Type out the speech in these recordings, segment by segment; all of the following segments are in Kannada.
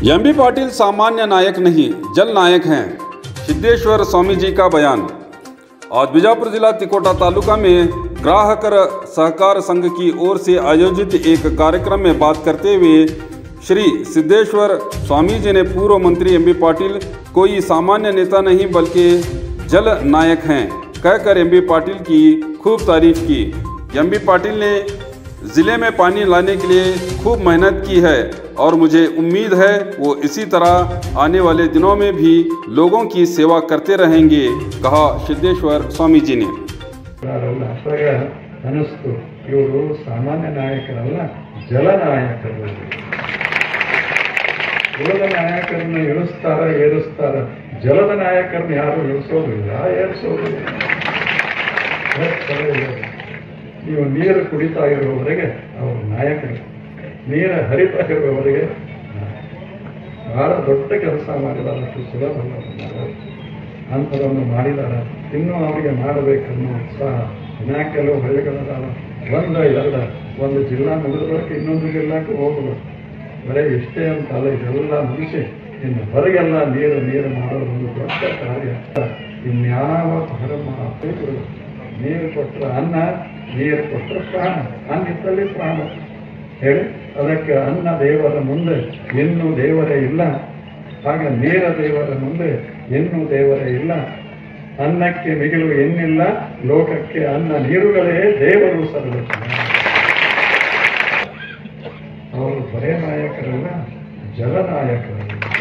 एमबी पाटिल सामान्य नायक नहीं, जल नायक हैं, सिद्धेश्वर स्वामी जी का बयान। आज बीजापुर जिला तिकोटा तालुका में ग्राहक सहकार संघ की ओर से आयोजित एक कार्यक्रम में बात करते हुए श्री सिद्धेश्वर स्वामी जी ने पूर्व मंत्री एमबी पाटिल कोई सामान्य नेता नहीं बल्कि जल नायक हैं कहकर एमबी पाटिल की खूब तारीफ की। एमबी पाटिल ने ज़िले में पानी लाने के लिए खूब मेहनत की है और मुझे उम्मीद है वो इसी तरह आने वाले दिनों में भी लोगों की सेवा करते रहेंगे, कहा सिद्धेश्वर स्वामी जी ने। ಅನಿಸ್ತು ಇವರು ಸಾಮಾನ್ಯ ನಾಯಕರಲ್ಲ, ಜಲನಾಯಕರು. ಜಲದ ನಾಯಕರನ್ನ ಏರಿಸ್ತಾರ, ಜಲದ ನಾಯಕರನ್ನ ಯಾರು ಇಳಿಸೋದಿಲ್ಲ, ಏರಿಸೋದಿಲ್ಲ. ನೀವು ನೀರು ಕುಡಿತಾ ಇರುವವರೆಗೆ ಅವರು ನಾಯಕರು, ನೀರು ಹರಿತಾ ಇರುವವರೆಗೆ ಬಹಳ ದೊಡ್ಡ ಕೆಲಸ ಮಾಡಿದಾರೆ. ಅಷ್ಟು ಸುಲಭ ಅಂಥದನ್ನು ಮಾಡಿದ್ದಾರೆ. ಇನ್ನೂ ಅವರಿಗೆ ಮಾಡಬೇಕನ್ನೋ ಉತ್ಸಾಹ. ಇನ್ನ ಕೆಲವು ಹಳ್ಳಿಗಳದಾವ, ಒಂದು ಜಿಲ್ಲಾ ಮುಗಿದ್ಬೇಕು, ಇನ್ನೊಂದು ಜಿಲ್ಲಾಕ್ಕೆ ಹೋಗ್ಬೇಕು. ಬರೀ ಇಷ್ಟೇ ಅಂತಲ್ಲ, ಇದೆಲ್ಲ ಮುಗಿಸಿ ಇನ್ನು ಹೊರಗೆಲ್ಲ ನೀರು ಮಾಡೋದು ಒಂದು ದೊಡ್ಡ ಕಾರ್ಯ. ಇನ್ಯಾವ ಧರ್ಮ ನೀರು ಕೊಟ್ಟರೆ ಅನ್ನ, ನೀರು ಕೊಟ್ಟರೆ ಪ್ರಾಣ, ಅನ್ನ ಇದ್ದಲ್ಲಿ ಪ್ರಾಣ ಹೇಳಿ. ಅದಕ್ಕೆ ಅನ್ನ ದೇವರ ಮುಂದೆ ಇನ್ನೂ ದೇವರೇ ಇಲ್ಲ, ಹಾಗೆ ನೀರ ದೇವರ ಮುಂದೆ ಇನ್ನೂ ದೇವರೇ ಇಲ್ಲ. ಅನ್ನಕ್ಕೆ ಮಿಗಿಲು ಎನ್ನಿಲ್ಲ, ಲೋಕಕ್ಕೆ ಅನ್ನ ನೀರುಗಳೇ ದೇವರು ಸರ್ವಜ್ಞ. ಅವರು ಬರೇ ನಾಯಕರಲ್ಲ, ಜಲನಾಯಕರು.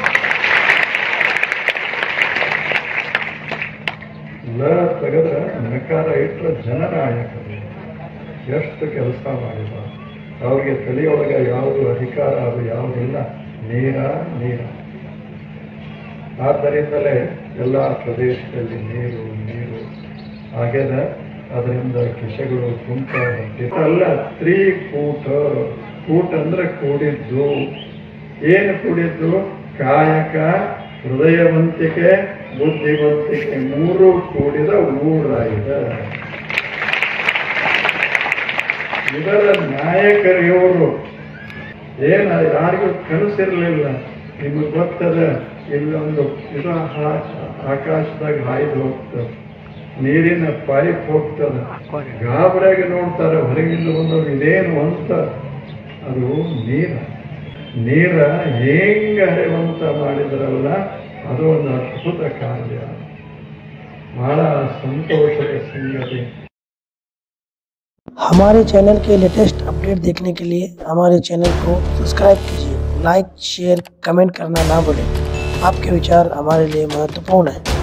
ಲ ತೆಗೆದ್ರೆ ನಕಾರ ಇಟ್ಟರೆ ಜನನಾಯಕರು. ಎಷ್ಟು ಕೆಲಸ ಮಾಡಿದ್ದಾರೆ. ಅವ್ರಿಗೆ ತಲೆಯೊಳಗೆ ಯಾವುದು ಅಧಿಕಾರ ಅದು ಯಾವುದಿಲ್ಲ, ನೀರ. ಆದ್ದರಿಂದಲೇ ಎಲ್ಲ ಪ್ರದೇಶದಲ್ಲಿ ನೀರು ಆಗ್ಯದ. ಅದರಿಂದ ಕೃಷಿಗಳು ಅಲ್ಲ. ಕೂಟ ಅಂದ್ರೆ ಕೂಡಿದ್ದು. ಏನು ಕೂಡಿದ್ದು? ಕಾಯಕ, ಹೃದಯವಂತಿಕೆ, ಬುದ್ಧಿವಂತಿಕೆ ಮೂರು ಕೂಡಿದ ಊರಾಗಿದೆ. ಇದರ ನಾಯಕರು ಇವರು. ಯಾರಿಗೂ ಕನಸಿರಲಿಲ್ಲ. ನಿಮಗೆ ಗೊತ್ತದ, ಇಲ್ಲೊಂದು ಇದು ಆಕಾಶದಾಗ ಹಾಯ್ದು ಹೋಗ್ತದೆ, ನೀರಿನ ಪೈಪ್ ಹೋಗ್ತದೆ. ಗಾಬರಿಯಾಗಿ ನೋಡ್ತಾರೆ ಹೊರಗಿಂದ ಬಂದವರು, ಇದೇನು ಅಂತ. ಅದು ನೀರ ಹೆಂಗ ಹರಿವಂತ ಮಾಡಿದ್ರಲ್ಲ, ಅದು ಒಂದು ಅದ್ಭುತ ಕಾರ್ಯ, ಬಹಳ ಸಂತೋಷದ ಸಂಗತಿ. हमारे चैनल के लेटेस्ट अपडेट देखने के लिए हमारे चैनल को सब्सक्राइब कीजिए। लाइक, शेयर, कमेंट करना ना भूलें। आपके विचार हमारे लिए महत्वपूर्ण है।